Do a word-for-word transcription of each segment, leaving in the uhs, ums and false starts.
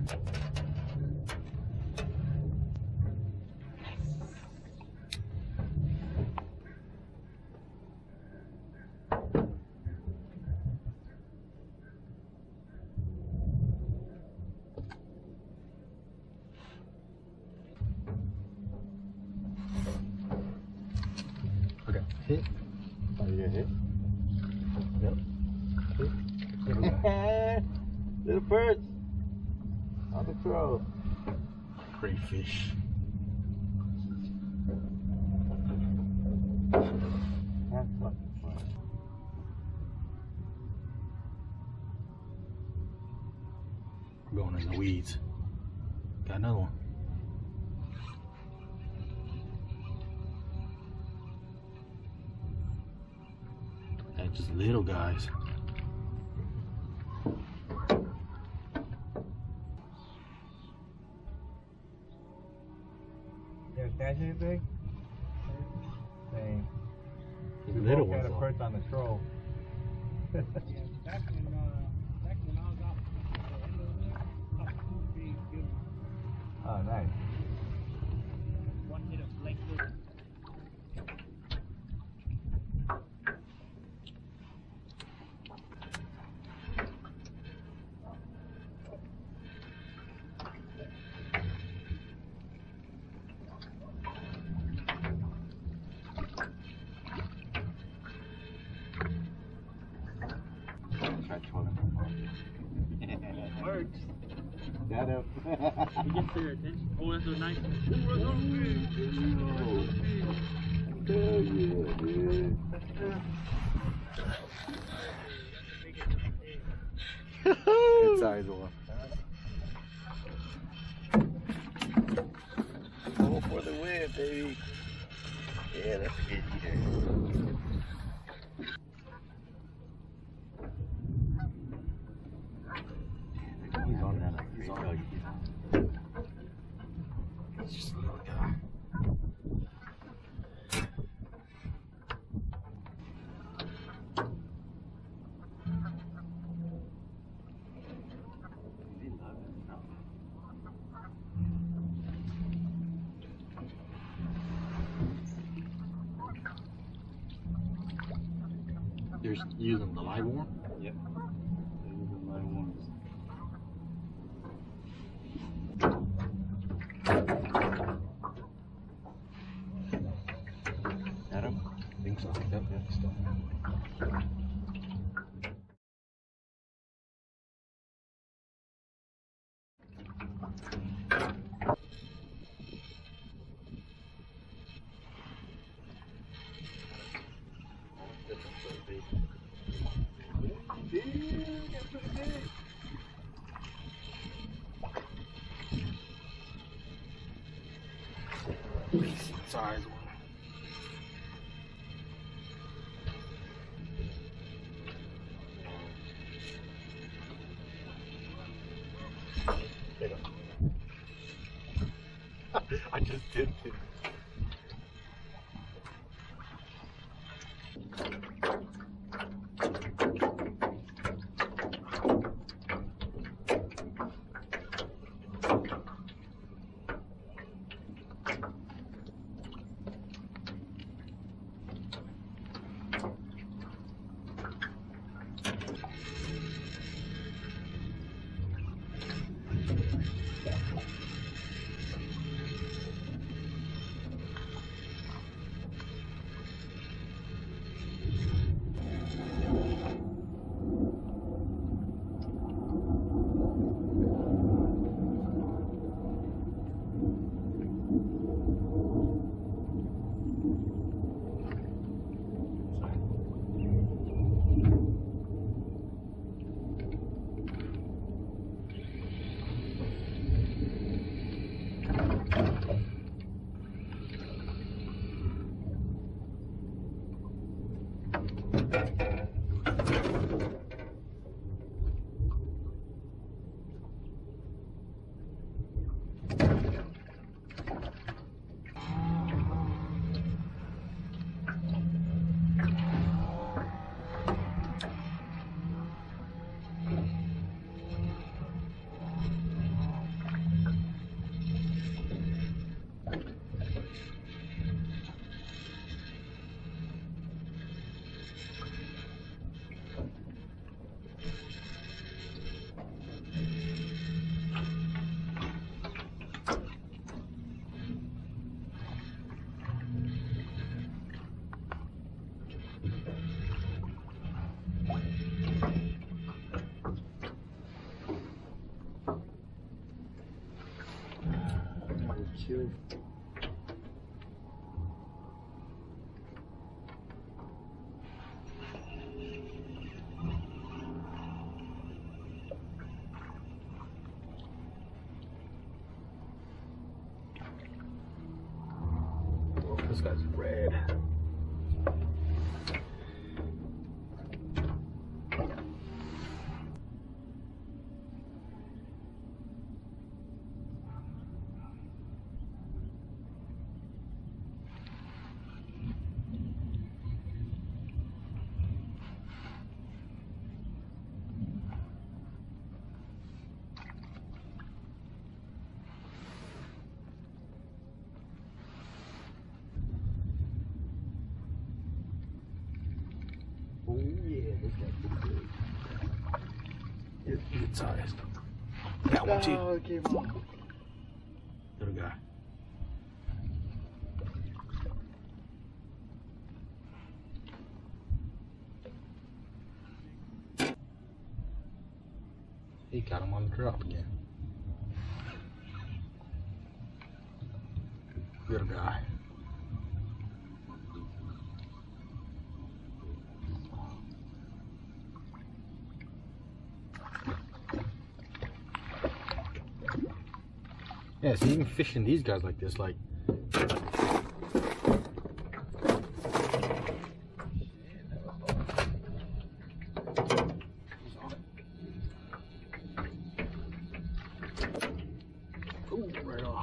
Okay, hit. Oh, you gonna hit? Yep. Hit. Little perch on the throw. Great fish. That's fucking fun. We're going in the weeds. Got another one. They're just little guys. You ever catch anything? Same. The We little both ones. got a perch on the troll. Yeah, back when, uh, back when I was out at the end of there, I caught two big good ones. Oh, nice. One hit a blank hook. Try trolling them. Works. Got him. It gets their attention. Oh, that's a nice one. Oh, that's a big. Hell yeah, dude. Good size one. Go for the win, baby. Yeah, that's a good eater. He's on that. He's on that. He's just a little guy. You're using the live worm? Yep. These are my ones. Adam? I think so. Yep, yep, still. Size one. There you go. I just dipped it. chilling. This guy's red. Oh yeah, this guy's pretty good. It's good sized. Got one too. Oh, it came off. Little guy. He got him on the drop again. Little guy. Yeah, so even fishing these guys like this, like ooh, right off.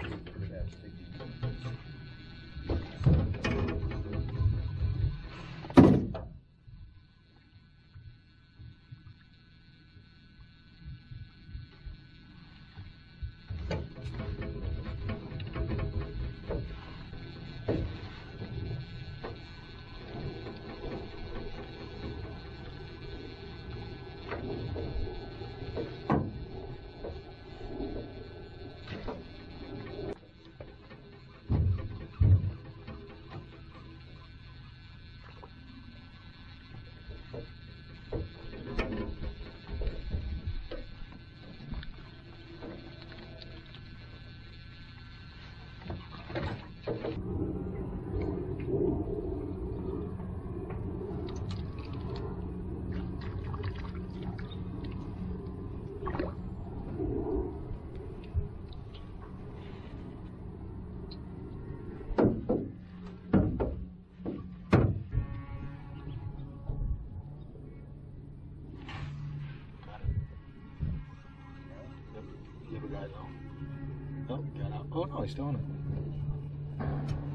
Oh, got out. Oh no, he's still on it.